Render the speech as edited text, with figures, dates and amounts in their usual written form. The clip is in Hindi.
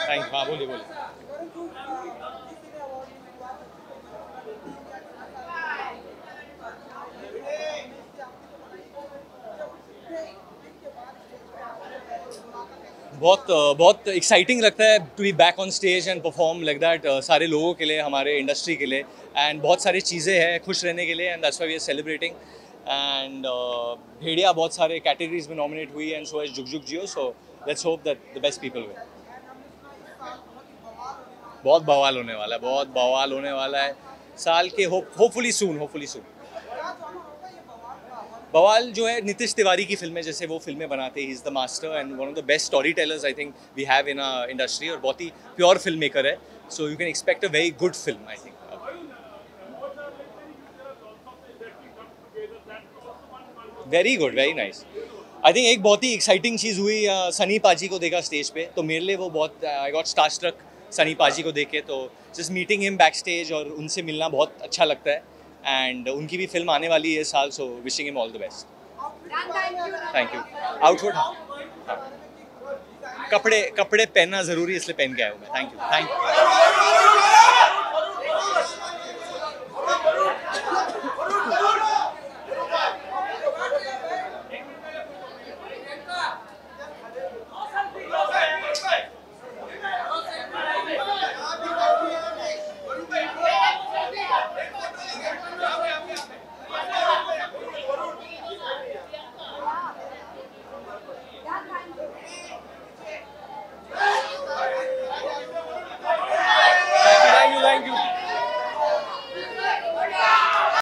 थैंक, हाँ बोलिए बोलिए। बहुत एक्साइटिंग लगता है to be back on stage and perform like that, सारे लोगों के लिए, हमारे इंडस्ट्री के लिए, एंड बहुत सारी चीज़ें हैं खुश रहने के लिए, and that's why we are celebrating. And Bhediya बहुत सारे कैटेगरीज में नॉमिनेट हुई, and so is Jug Jugg Jeeyo, so let's hope that the best people win. बहुत बवाल होने वाला है, बहुत बवाल होने वाला है साल के, होपफुली सून, होपफुली सून। बवाल जो है नितिश तिवारी की फिल्में, जैसे वो फिल्में बनाते हैं, he is the master and one of the best storytellers I think we have in industry, और बहुत ही प्योर फिल्म मेकर है, so you can expect a very good film I think. Very good, very nice. I think एक बहुत ही एक्साइटिंग चीज़ हुई, सनी पाजी को देखा स्टेज पे, तो मेरे लिए वो बहुत, I got starstruck Sunny paaji को देख के, तो just meeting him backstage और उनसे मिलना बहुत अच्छा लगता है, एंड उनकी भी फिल्म आने वाली है इस साल, so wishing him all the best. Thank you. Outfit, हाँ, कपड़े कपड़े पहनना ज़रूरी है, इसलिए पहन के आया हूँ मैं। Thank you, thank you.